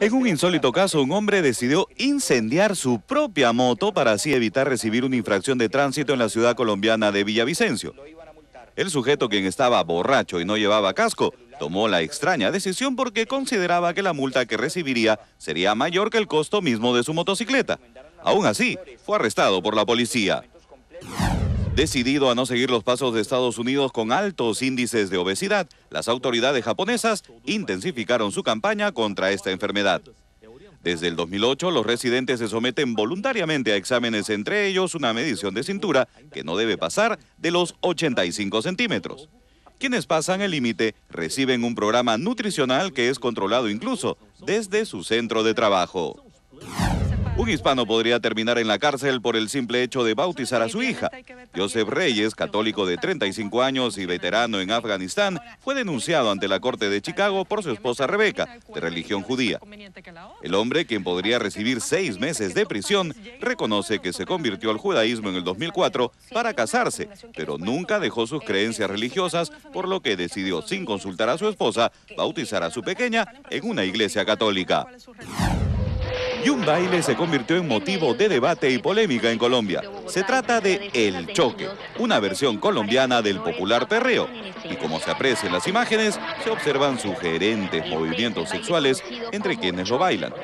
En un insólito caso, un hombre decidió incendiar su propia moto para así evitar recibir una infracción de tránsito en la ciudad colombiana de Villavicencio. El sujeto, quien estaba borracho y no llevaba casco, tomó la extraña decisión porque consideraba que la multa que recibiría sería mayor que el costo mismo de su motocicleta. Aún así, fue arrestado por la policía. Decidido a no seguir los pasos de Estados Unidos con altos índices de obesidad, las autoridades japonesas intensificaron su campaña contra esta enfermedad. Desde el 2008, los residentes se someten voluntariamente a exámenes, entre ellos una medición de cintura que no debe pasar de los 85 centímetros. Quienes pasan el límite reciben un programa nutricional que es controlado incluso desde su centro de trabajo. Un hispano podría terminar en la cárcel por el simple hecho de bautizar a su hija. Joseph Reyes, católico de 35 años y veterano en Afganistán, fue denunciado ante la Corte de Chicago por su esposa Rebeca, de religión judía. El hombre, quien podría recibir 6 meses de prisión, reconoce que se convirtió al judaísmo en el 2004 para casarse, pero nunca dejó sus creencias religiosas, por lo que decidió, sin consultar a su esposa, bautizar a su pequeña en una iglesia católica. Y un baile se convirtió en motivo de debate y polémica en Colombia. Se trata de El Choque, una versión colombiana del popular perreo. Y como se aprecia en las imágenes, se observan sugerentes movimientos sexuales entre quienes lo bailan.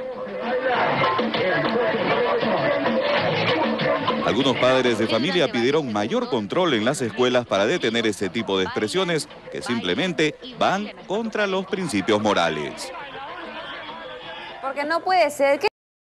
Algunos padres de familia pidieron mayor control en las escuelas para detener este tipo de expresiones que simplemente van contra los principios morales. Porque no puede ser que